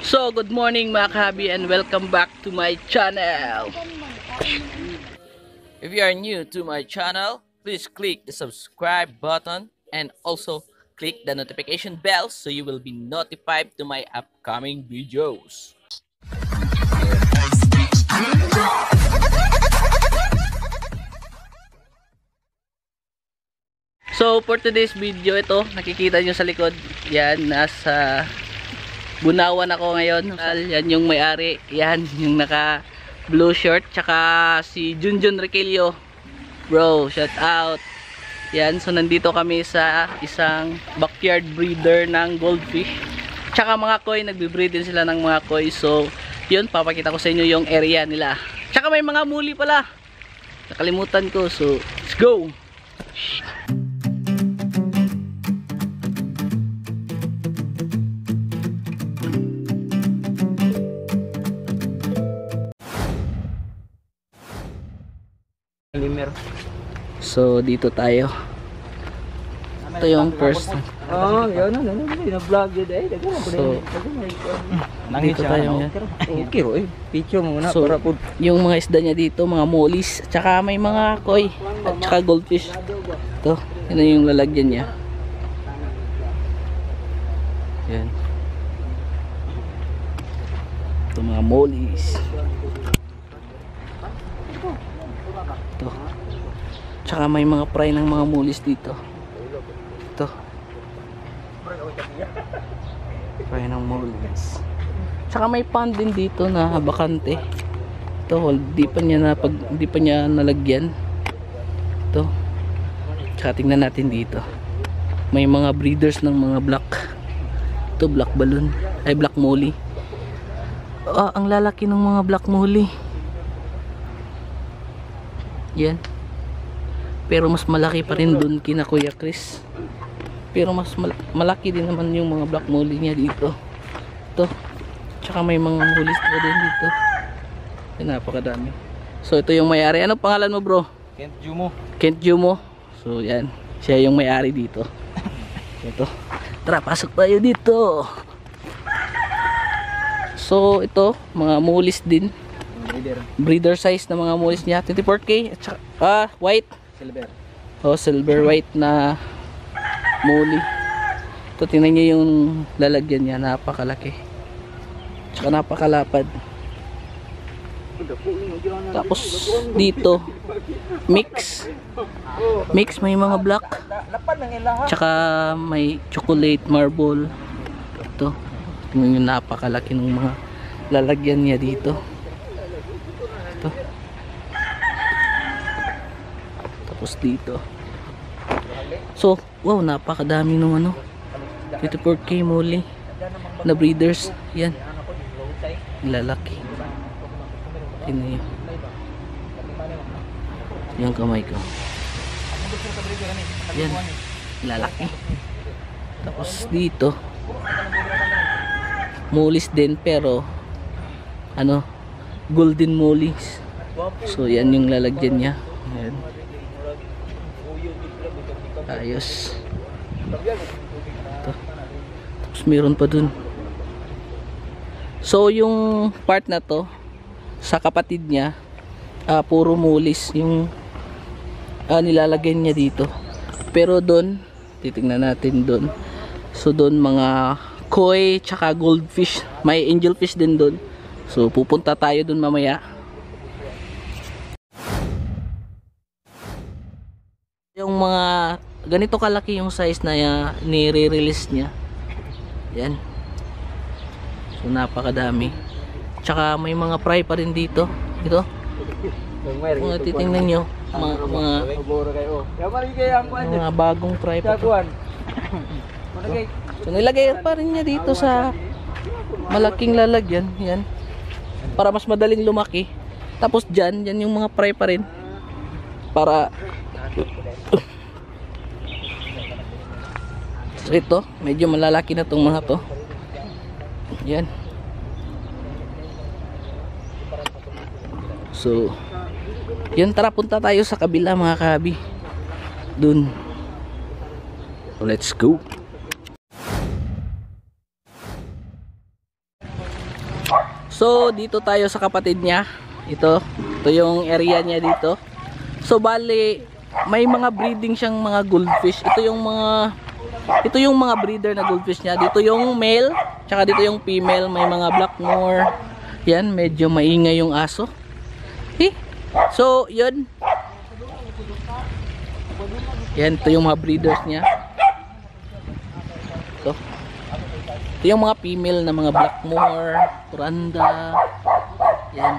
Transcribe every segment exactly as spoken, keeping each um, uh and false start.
So, good morning mga kahabi and welcome back to my channel. If you are new to my channel, please click the subscribe button and also click the notification bell so you will be notified to my upcoming videos. So, for today's video, ito, nakikita nyo sa likod, yan, nasa Bunawan ako ngayon. Yan yung may-ari. Yan yung naka blue shirt. Tsaka si Junjun Requillo. Bro, shout out. Yan, so nandito kami sa isang backyard breeder ng goldfish. Tsaka mga koi, nagbe-breed din sila ng mga koi. So, yun, papakita ko sa inyo yung area nila. Tsaka may mga muli pala. Nakalimutan ko. So, let's go! So dito tayo. Ito yung first. Oh, yun na, na-vlog yun eh. So dito tayo ngayon. Okay, oh, picture mo muna. So yung mga isda niya dito, mga mollies, tsaka may mga koi, at tsaka goldfish. Ito, yun yung lalagyan niya. Yan. Ito mga mollies. Ito. Tsaka may mga fry ng mga mulis dito. Ito. Fry ng mulis. Tsaka may pan din dito na bakante. Ito, di pa niya na pag di pa niya nalagyan. Ito. Tsaka tingnan natin dito. May mga breeders ng mga black. Ito, black balloon. Ay, black molly. Ah, ang lalaki ng mga black molly. Yan. Pero mas malaki pa rin dun kina Kuya Chris. Pero mas mal malaki din naman yung mga black molly niya dito. Ito. Tsaka may mga mollies pa din dito. Yan, napakadami. So ito yung may-ari. Ano pangalan mo, bro? Kent Jumo. Kent Jumo. So yan. Siya yung may-ari dito. Ito. Tara, pasok tayo dito. So ito, mga mollies din. Breeder. Breeder size na mga mollies niya. twenty-four K. At saka, ah, white. Silver. Oh, silver white na molly. Ito, tingnan nyo yung lalagyan niya. Napakalaki. Tsaka napakalapad. Tapos dito mix. Mix, may mga black. Tsaka may chocolate marble. Ito. Tingnan nyo, napakalaki ng mga lalagyan niya dito. Ito. Tapos dito. So, wow, napakadami nung ano. twenty-four K molly na breeders. Yan. Lalaki. Tingnan nyo. Yung kamay ko. Yan. Lalaki. Tapos dito. Mollies din pero ano, golden mollies. So yan yung lalagyan niya. Ayan. Ayos. Ito. Tapos meron pa dun. So yung part na to sa kapatid niya, uh, puro mollies yung uh, nilalagay niya dito. Pero dun, titingnan natin dun. So dun mga koi tsaka goldfish, may angelfish din dun. So pupunta tayo dun mamaya. Yung mga ganito kalaki yung size na uh, nire-release niya. Yan. So napakadami. Tsaka may mga fry pa rin dito. Ito. Mga titingnan nyo, mga mga, mga bagong fry pa to. So nilagay pa rin niya dito sa malaking lalagyan. Yan. Para mas madaling lumaki. Tapos dyan, yan yung mga fry pa rin. Para so ito, medyo malalaki na tong mga to. Yan. So yan, tara punta tayo sa kabila mga kahabi. Dun. So let's go. So dito tayo sa kapatid niya. Ito, ito yung area niya dito. So bali, may mga breeding siyang mga goldfish. Ito yung mga ito yung mga breeder na goldfish niya. Dito yung male, tsaka dito yung female. May mga blackmore. Yan, medyo maingay yung aso. Eh? So, yun. Yan, ito yung mga breeders niya. Ito. Ito yung mga female na mga blackmore, kuranda. Yan.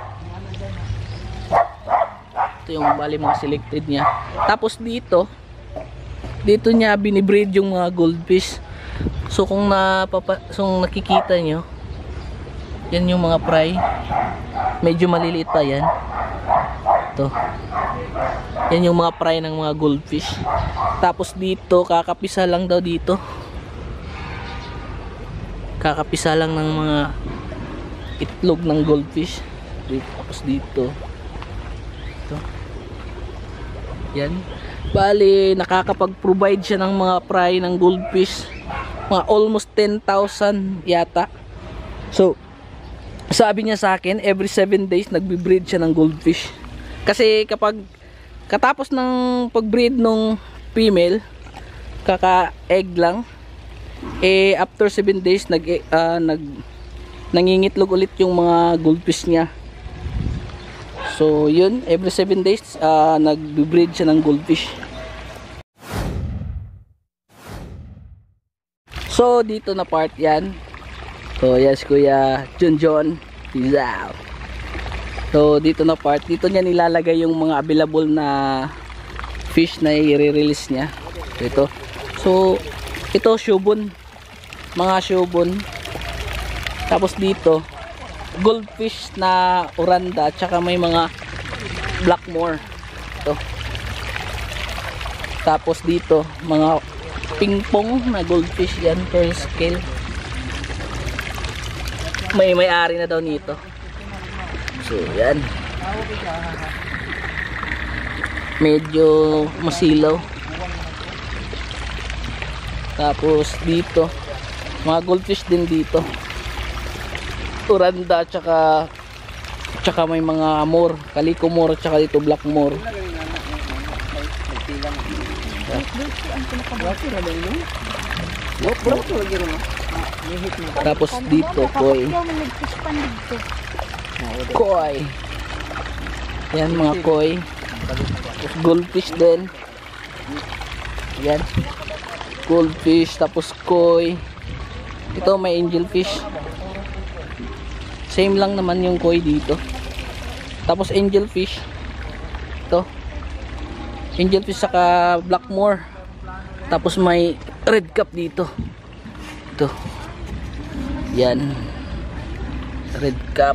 Ito yung bali mga selected niya. Tapos dito, dito niya binibreed yung mga goldfish. So kung napapa, so, kung nakikita nyo, yan yung mga fry. Medyo maliliit pa yan. Ito. Yan yung mga fry ng mga goldfish. Tapos dito, kakapisa lang daw dito. Kakapisa lang ng mga itlog ng goldfish. Tapos dito. Ito. Yan. Bali, nakakapag-provide siya ng mga fry ng goldfish. Mga almost ten thousand yata. So, sabi niya sa akin, every seven days nagbe-breed siya ng goldfish. Kasi kapag katapos ng pag-breed ng female, kaka-egg lang, eh after seven days nag uh, nag nangingitlog ulit yung mga goldfish niya. So yun, every seven days uh, nagbe-breed siya ng goldfish. So dito na part yan. So yes, Kuya John John, peace out. So dito na part, dito niya nilalagay yung mga available na fish na i-release niya. Ito. So ito shubon, mga shubon. Tapos dito goldfish na oranda, tsaka may mga blackmore. Ito. Tapos dito mga pingpong na goldfish yan per scale. May may-ari na daw nito. So yan. Medyo masilaw. Tapos dito mga goldfish din dito. Oranda tsaka tsaka may mga more, kaliko more, tsaka dito black more. Tapos dito koi. Koi. Yan mga koi. Tapos goldfish din. Yan. Goldfish tapos koi. Ito may angelfish. Same lang naman yung koi dito. Tapos angelfish. Ito. Angelfish saka blackmore. Tapos may red cap dito. Ito. Yan. Red cap.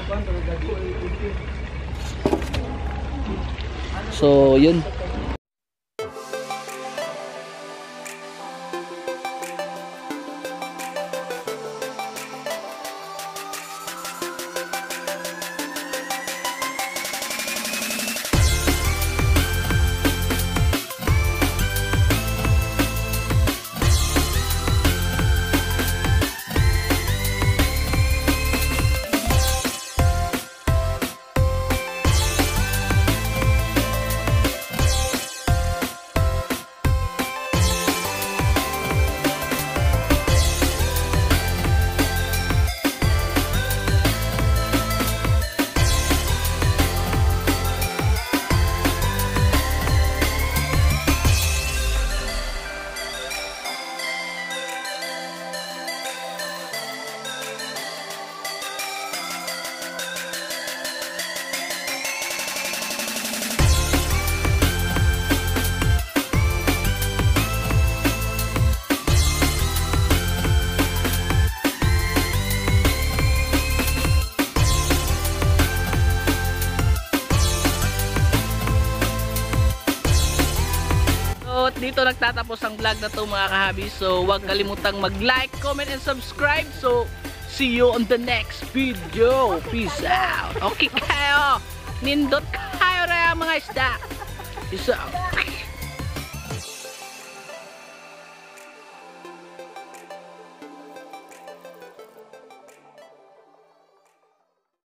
So, yun. Dito nagtatapos ang vlog na to mga kahabi. So huwag kalimutang mag-like, comment, and subscribe. So see you on the next video. Peace out. Okay kayo. Nindot kayo na mga isda. Peace out.